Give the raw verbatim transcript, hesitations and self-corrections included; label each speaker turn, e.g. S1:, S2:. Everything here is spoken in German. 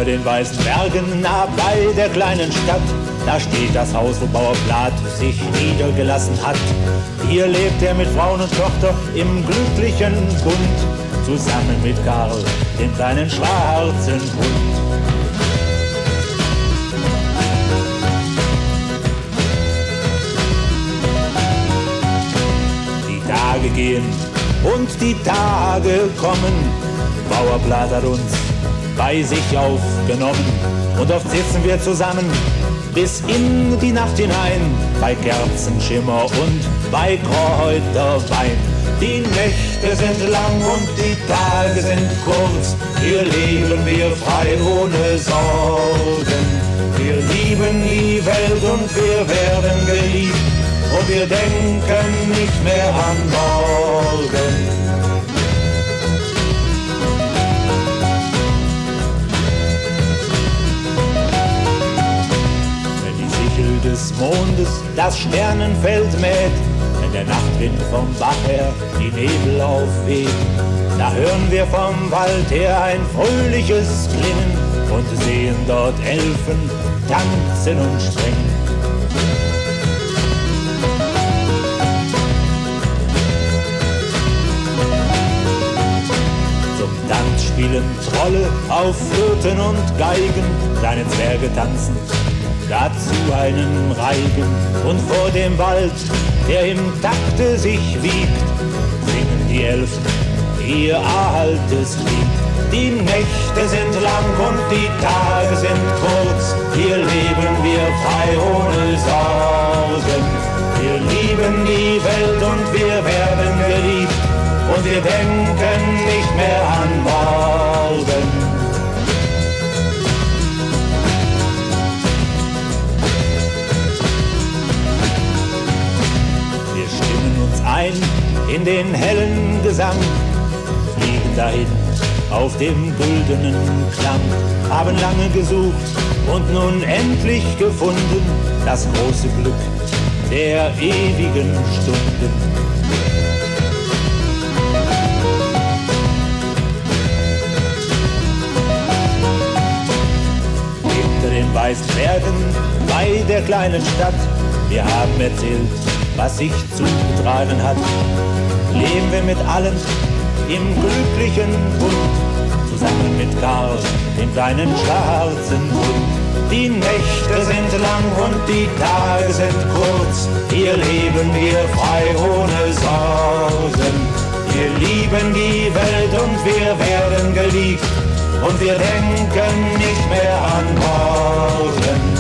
S1: Hinter den weißen Bergen, nah bei der kleinen Stadt, da steht das Haus, wo Bauer Plath sich niedergelassen hat. Hier lebt er mit Frauen und Tochter im glücklichen Bund, zusammen mit Karl, dem kleinen schwarzen Hund. Die Tage gehen und die Tage kommen, Bauer Plath hat uns bei sich aufgenommen, und oft sitzen wir zusammen bis in die Nacht hinein, bei Kerzenschimmer und bei Kräuterwein. Die Nächte sind lang und die Tage sind kurz, hier leben wir frei ohne Sorgen. Wir lieben die Welt und wir werden geliebt, und wir denken nicht mehr an morgen. Des Mondes das Sternenfeld mäht, wenn der Nachtwind vom Bach her die Nebel aufweht, da hören wir vom Wald her ein fröhliches Klingen und sehen dort Elfen tanzen und springen. Zum Tanz spielen Trolle auf Flöten und Geigen, kleine Zwerge tanzen dazu einen Reigen, und vor dem Wald, der im Takte sich wiegt, singen die Elfen ihr altes Lied. Die Nächte sind lang und die Tage sind kurz, hier leben wir frei ohne Sorgen. Wir lieben die Welt und wir werden geliebt, und wir denken nicht mehr an morgen. Ein in den hellen Gesang, fliegen dahin auf dem güldenen Klang, haben lange gesucht und nun endlich gefunden das große Glück der ewigen Stunden. Hinter den weißen Bergen bei der kleinen Stadt, wir haben erzählt, was sich zugetragen hat, leben wir mit allen im glücklichen Bund, zusammen mit Karl, dem kleinen schwarzen Hund. Die Nächte sind lang und die Tage sind kurz, hier leben wir frei ohne Sorgen. Wir lieben die Welt und wir werden geliebt, und wir denken nicht mehr an morgen.